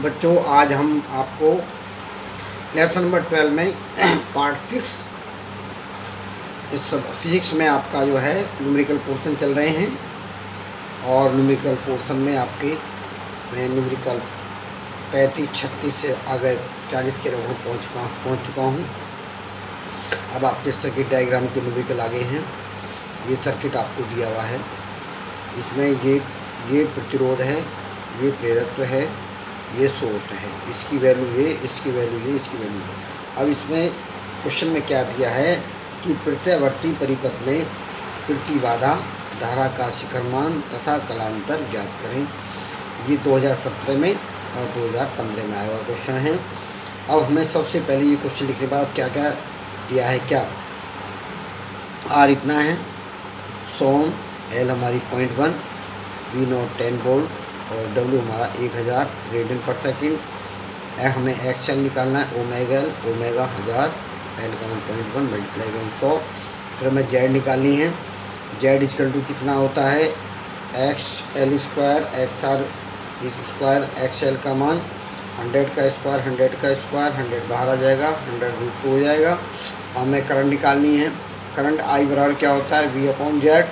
बच्चों आज हम आपको लेसन नंबर 12 में पार्ट 6 इस फिजिक्स में आपका जो है न्यूमेरिकल पोर्शन चल रहे हैं और न्यूमेरिकल पोर्शन में आपके मैं न्यूमेरिकल 35-36 से आगे 40 के लगभग पहुँच चुका हूँ। अब आपके सर्किट डायग्राम के न्यूमेरिकल आगे हैं। ये सर्किट आपको दिया हुआ है, इसमें ये प्रतिरोध है, ये प्रेरकत्व है, ये सोर्स है, इसकी वैल्यू ये, इसकी वैल्यू ये, इसकी वैल्यू ये। अब इसमें क्वेश्चन में क्या दिया है कि प्रत्यावर्ती परिपथ में प्रतिबाधा धारा का शिखर मान तथा कलांतर ज्ञात करें। ये 2017 में और 2015 में आया हुआ क्वेश्चन है। अब हमें सबसे पहले ये क्वेश्चन लिखने के बाद क्या क्या दिया है, क्या आर इतना है, सोम एल हमारी 0.1, V0 10 वोल्ट और W हमारा 1000 रेडियन पर सेकंड। हमें एक्सएल निकालना है, ओमेगा एल 1000 एल का 1.1 मल्टीप्लाई 100। फिर हमें जेड निकालनी है, जेड इक्वल टू कितना होता है X L square X R square, X L का मान 100 का स्क्वायर 100 का स्क्वायर, 100 बाहर आ जाएगा, 100√2 हो जाएगा। हमें करंट निकालनी है, करंट आई बराबर क्या होता है V/Z,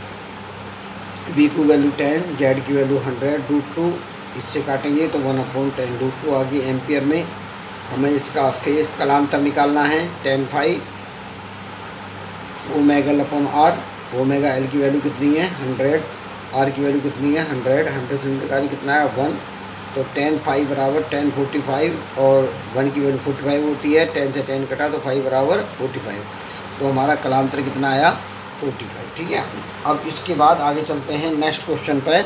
V की वैल्यू 10, जेड की वैल्यू 100√2, इससे काटेंगे तो 1/10√2 आ गई एम्पियर में। हमें इसका फेज कलांतर निकालना है, tan phi omega L, omega L की वैल्यू कितनी है 100, आर की वैल्यू कितनी है 100 से निकाली कितना है 1, तो tan phi बराबर 10/45 और 1 की वैल्यू 45 होती है, 10 से 10 कटा तो phi बराबर 45, तो हमारा कलांतर कितना आया 45। ठीक है, अब इसके बाद आगे चलते हैं नेक्स्ट क्वेश्चन पर।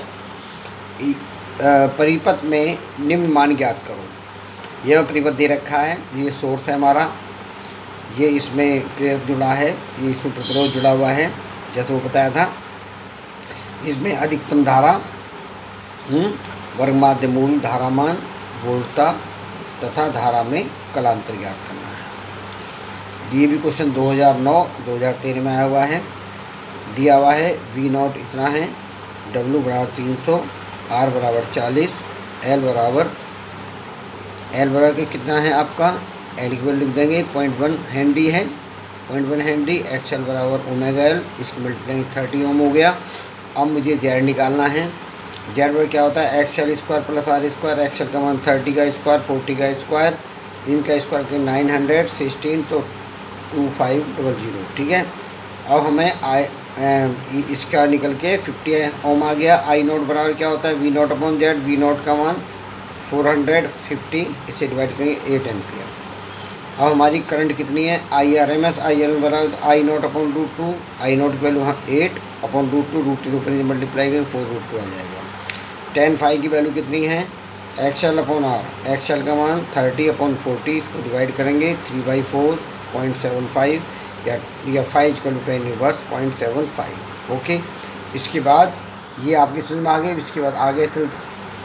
परिपथ में निम्न मान ज्ञात करो। यह परिपथ दे रखा है, ये सोर्स है हमारा, ये इसमें प्रेरक जुड़ा है, ये इसमें प्रतिरोध जुड़ा हुआ है जैसे वो बताया था। इसमें अधिकतम धारा वर्ग माध्य मूल धारा मान वोल्टता तथा धारा में कलांतर ज्ञात करना है। ये भी क्वेश्चन 2009-2013 में आया हुआ है। दिया हुआ है V0 इतना है, W बराबर 300, R बराबर 40, L बराबर के कितना है आपका L की वैल्यू लिख देंगे 0.1 हेनरी है, 0.1 हेनरी, XL बराबर ओमेगा एल, इसकी मल्टीप्लाई 30 ओम हो गया। अब मुझे जेड निकालना है, जेड बराबर क्या होता है XL square plus R square, XL का मान 30 का स्क्वायर 40 का स्क्वायर, इनका स्क्वायर के 916 तो 2500। ठीक है, अब हमें इसका निकल के 50 ओम आ गया। I0 बराबर क्या होता है V0/Z, V0 का मान 450, इसे डिवाइड करेंगे 8 एम्पियर। अब हमारी करंट कितनी है IRMS, IRMS बराबर I0/√2, I0 की वैल्यू 8/√2, √2 के ऊपर मल्टीप्लाई करेंगे 4√2 आ जाएगा। tan phi की वैल्यू कितनी है XL/R, XL का मान 30/40, इसको डिवाइड करेंगे 3/4.75 या 5 का 10 इनवर्स 0.75। ओके, इसके बाद ये आपकी समझ में आ गई। इसके बाद आगे चलते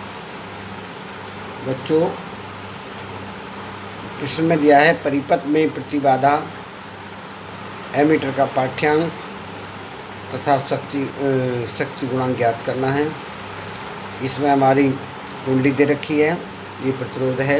बच्चों, प्रश्न में दिया है परिपथ में प्रतिबाधा एमीटर का पाठ्यांक तथा शक्ति गुणांक ज्ञात करना है। इसमें हमारी कुंडली दे रखी है, ये प्रतिरोध है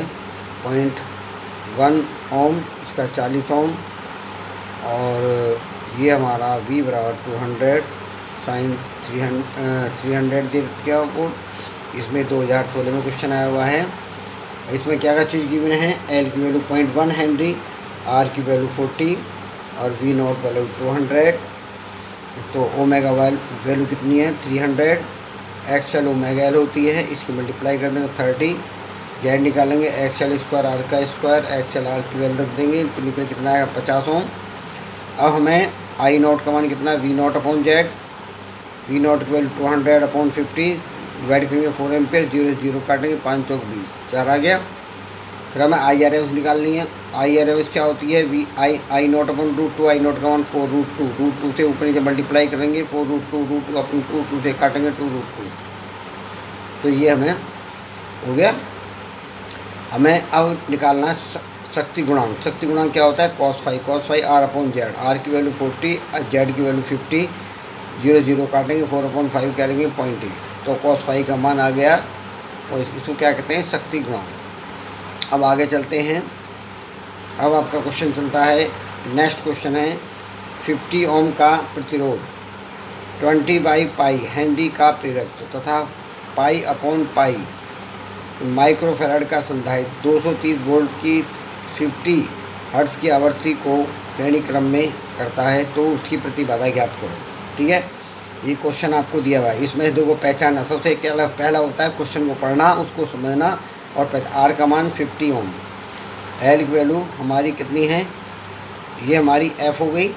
0.1 ओम, इसका 40 ओम, और ये हमारा V बराबर 200 साइन 300 दे दिया आपको। इसमें 2016 में क्वेश्चन आया हुआ है। इसमें क्या क्या चीज़ गिवन है, L की वैल्यू 0.1 हेनरी, R की वैल्यू 40 और V0 वैल्यू 200, तो ओमेगा वैल्यू कितनी है 300, XL ओमेगा एल होती है, इसकी मल्टीप्लाई कर देंगे 30, जेड निकालेंगे XL स्क्वायर R का स्क्वायर, XL R की वैल्यू रख देंगे तो निकल कितना आएगा 50 ओम। अब हमें I0 का मान कितना V0/Z, V0 की वैल्यू 200/50, डिवाइड करेंगे 4 एम्पियर, 0 0 काटेंगे 5 चौक 20, 4 आ गया। फिर हमें IRMS निकालनी है, IRMS क्या होती है I0/√2, I0 का मान 4√2, √2 से ऊपर नीचे मल्टीप्लाई करेंगे 4√2, अपन 2 से काटेंगे 2√2, तो ये हमें हो गया। हमें अब निकालना है शक्ति गुणांक। शक्ति गुणांक क्या होता है cos phi R/Z, R की वैल्यू 40, Z की वैल्यू 50, 0 0 काटेंगे 4/5 करेंगे 0.8, तो cos phi का मान आ गया और इसको क्या कहते हैं, शक्ति गुणांक। अब आगे चलते हैं। अब आपका क्वेश्चन चलता है, नेक्स्ट क्वेश्चन है 50 ओम का प्रतिरोध, 20/पाई हेनरी का प्रेरक तथा पाई अपॉन पाई माइक्रोफैराड का संधारित्र 230 वोल्ट की 50 हर्ट्ज की आवृत्ति को श्रेणी क्रम में करता है, तो उसकी प्रतिबाधा ज्ञात करो। ठीक है, ये क्वेश्चन आपको दिया हुआ है। इसमें दो को पहचानना, सबसे क्या पहला होता है क्वेश्चन को पढ़ना, उसको समझना और आर का मान 50 ओम, एल की वैल्यू हमारी कितनी है, ये हमारी एफ हो गई,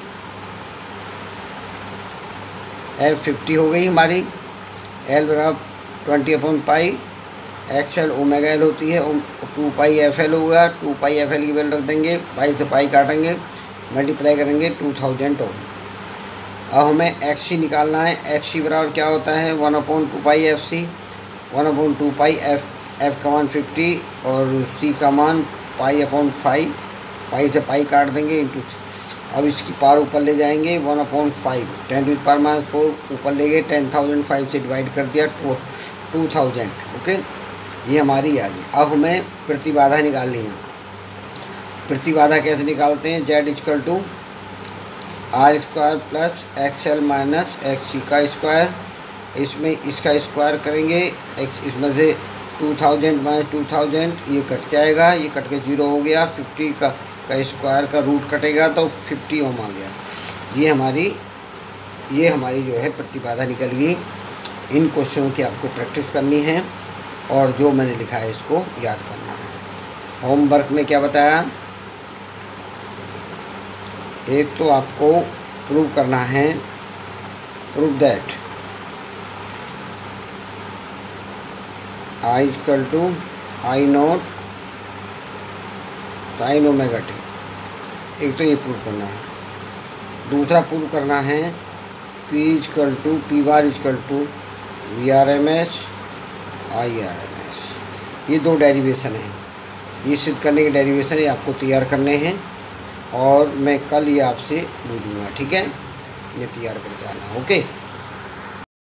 एफ 50 हो गई हमारी, एल बराबर 20/पाई, एक्सएल ओमेगा एल होती है, 2πfl होगा, 2πfl की वैल्यू रख देंगे, पाई से पाई काटेंगे, मल्टीप्लाई करेंगे 2000 ओम। अब हमें एक्सी निकालना है। एक्सी बराबर क्या होता है 1/2πfc, 1/2πf, एफ का मान 50 और सी का मान π/5, पाई से पाई काट देंगे इंटू। अब इसकी पार ऊपर ले जाएंगे 1/5, 10⁻⁴ ऊपर ले गए, 10,000 5 से डिवाइड कर दिया 2000। ओके, ये हमारी आ गई। अब हमें प्रतिबाधा निकालनी है। प्रतिबाधा कैसे निकालते हैं, Z = R² + XL - XC का स्क्वायर, इसमें इसका स्क्वायर करेंगे, इसमें से 2000 - 2000 ये कट जाएगा, ये कट के 0 हो गया, 50 का स्क्वायर का रूट कटेगा तो 50 ओम आ गया। ये हमारी जो है प्रतिबाधा निकल गई। इन क्वेश्चनों की आपको प्रैक्टिस करनी है और जो मैंने लिखा है इसको याद करना है। होमवर्क में क्या बताया, एक तो आपको प्रूव करना है, prove that I = I0 sin ωt, एक तो ये प्रूव करना है। दूसरा प्रूव करना है P = VRMS IRMS, ये दो डेरिवेशन हैं। ये सिद्ध करने के डेरिवेशन ये आपको तैयार करने हैं और मैं कल ये आपसे पूछूंगा। ठीक है, इन्हें तैयार करके आना। ओके।